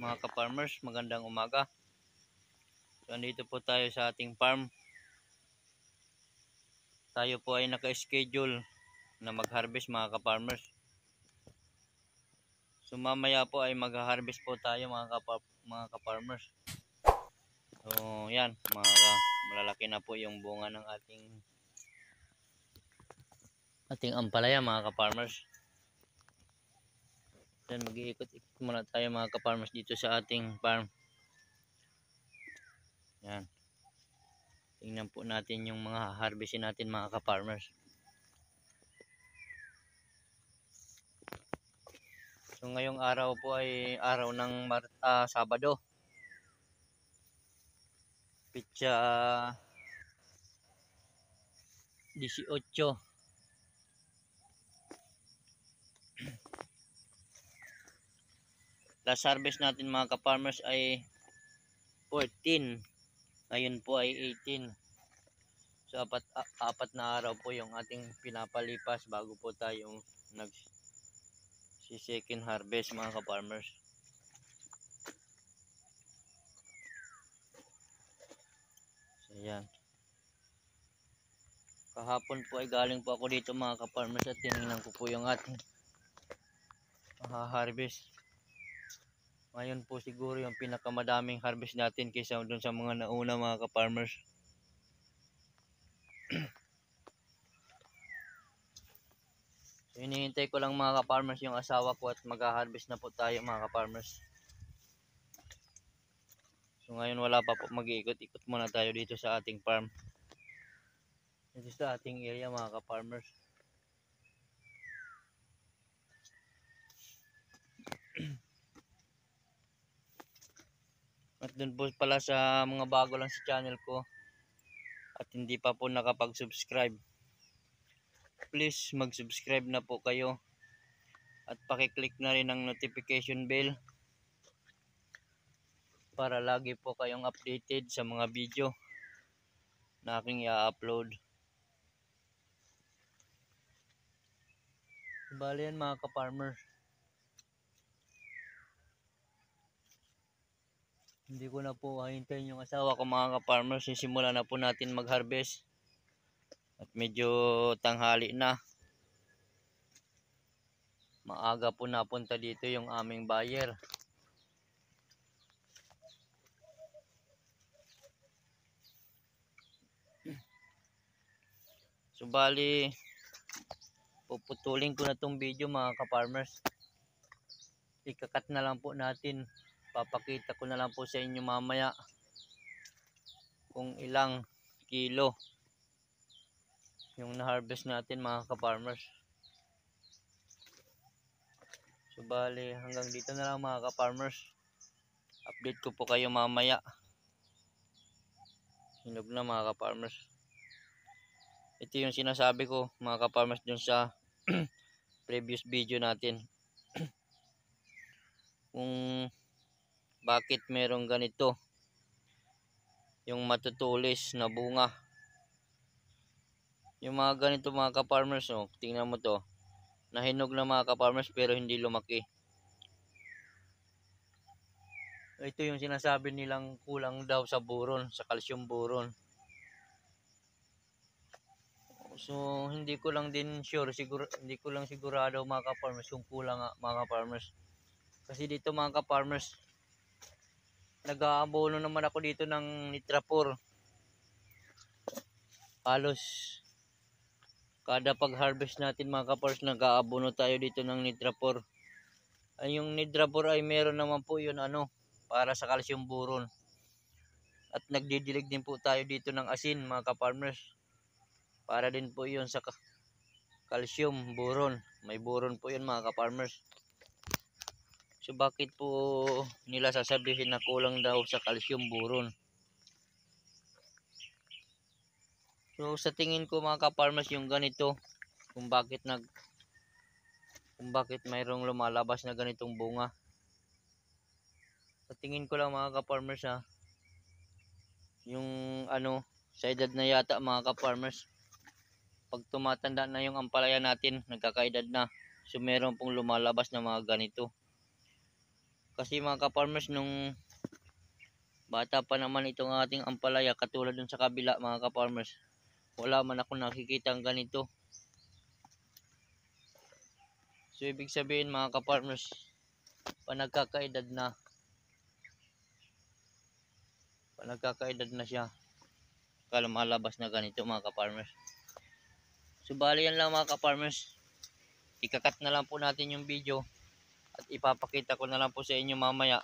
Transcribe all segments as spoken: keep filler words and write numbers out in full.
Mga ka-farmers, magandang umaga. So, andito po tayo sa ating farm. Tayo po ay naka-schedule na mag-harvest mga ka-farmers. So mamaya po ay mag-harvest po tayo mga ka-farmers. So yan, mga malalaki na po yung bunga ng ating ating ampalaya mga ka-farmers. Yan, mag-iikot-ikot muna tayo mga ka-farmers dito sa ating farm. Yan. Tingnan po natin yung mga harvestin natin mga ka-farmers. So ngayong araw po ay araw ng uh, Sabado. Pitsa eighteen. Last harvest natin mga ka-farmers ay fourteen. Ngayon po ay eighteen. So apat, apat na araw po yung ating pinapalipas bago po tayong nag si second harvest mga ka-farmers. So yan. Kahapon po ay galing po ako dito mga ka-farmers at tinignan ko po yung ating harvest. Ngayon po siguro yung pinakamadaming harvest natin kaysa dun sa mga nauna mga ka-farmers. So, hinihintay ko lang mga ka-farmers yung asawa ko at mag-harvest na po tayo mga ka-farmers. So ngayon wala pa po, mag-iikot-ikot muna tayo dito sa ating farm. Dito sa ating area mga ka-farmers. At dun po pala sa mga bago lang sa channel ko at hindi pa po nakapag-subscribe, please mag-subscribe na po kayo at paki-click na rin ang notification bell para lagi po kayong updated sa mga video na aking i-upload. Bali yan mga ka-farmers. Hindi ko na po hahintayin yung asawa ko mga ka-farmers. Sisimula na po natin mag-harvest. At medyo tanghali na. Maaga po napunta dito yung aming buyer. So bali, puputulin ko na tong video mga ka-farmers. Ikakat na lang po natin. Papakita ko na lang po sa inyo mamaya kung ilang kilo yung na-harvest natin mga ka-farmers. So bali hanggang dito na lang mga ka-farmers. Update ko po kayo mamaya. Hinog na mga ka-farmers. Ito yung sinasabi ko mga ka-farmers dun sa previous video natin. Kung bakit merong ganito yung matutulis na bunga. Yung mga ganito mga ka-farmers, oh, tingnan mo to. Nahinog na mga ka-farmers pero hindi lumaki. Ito yung sinasabi nilang kulang daw sa buron, sa calcium buron. So hindi ko lang din sure, siguro hindi ko lang sigurado mga ka-farmers kung kulang mga ka-farmers. Kasi dito mga ka-farmers, nag-aabono naman ako dito ng Nitrapur. Halos kada pag-harvest natin mga ka-farmers, nag-aabono tayo dito ng Nitrapur. Ay yung Nitrapur ay meron naman po yun ano, para sa calcium buron. At nagdidilig din po tayo dito ng asin mga ka-farmers. Para din po yun sa calcium buron. May buron po yun mga ka-farmers. So bakit po nila sasabihin na kulang daw sa calcium buron? So sa tingin ko mga ka-farmers yung ganito, kung bakit nag kung bakit mayroong lumalabas na ganitong bunga. Sa tingin ko lang mga ka-farmers ha, yung ano, sa edad na yata mga ka-farmers, pag tumatanda na yung ampalaya natin, nagkakaedad na, so meron pong lumalabas na mga ganito. Kasi mga ka-farmers, nung bata pa naman itong ating ampalaya, katulad dun sa kabila mga ka-farmers, wala man ako nakikita ng ganito. So ibig sabihin mga ka-farmers, pa nagkakaedad na pa nagkakaedad na siya, kala malabas na ganito mga ka-farmers. So bali yan lang mga ka-farmers, ikakat na lang po natin yung video at ipapakita ko na lang po sa inyo mamaya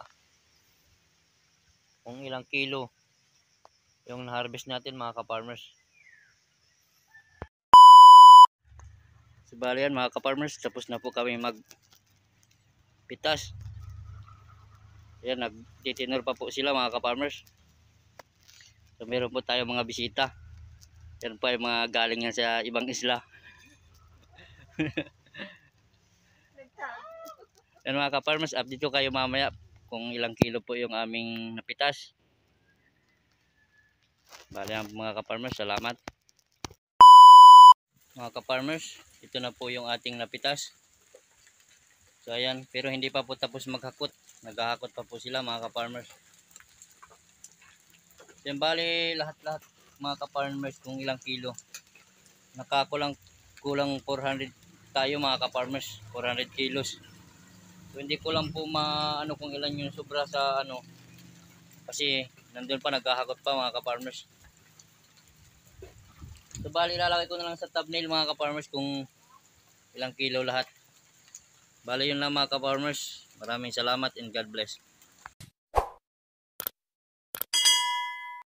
kung ilang kilo yung na-harvest natin mga ka-farmers. So bali yan mga ka-farmers, tapos na po kami magpitas. Yan, nagtitinor pa po sila mga ka-farmers. So meron po tayo mga bisita. Yan po ay mga galing yan sa ibang isla. Yan mga ka-farmers, update ko kayo mamaya kung ilang kilo po yung aming napitas. Bali yan mga ka-farmers, salamat. Mga ka-farmers, ito na po yung ating napitas. So ayan, pero hindi pa po tapos maghakot. Naghahakot pa po sila mga ka-farmers. Yan bali lahat-lahat mga ka-farmers kung ilang kilo. Nakakulang kulang four hundred tayo mga ka-farmers, four hundred kilos. So hindi ko lang po maano kung ilan yung sobra sa ano, kasi nandun pa naghahakot pa mga ka-farmers. So bali lalagay ko na lang sa thumbnail mga ka-farmers kung ilang kilo lahat. Bali yun lang mga ka-farmers. Maraming salamat and God bless.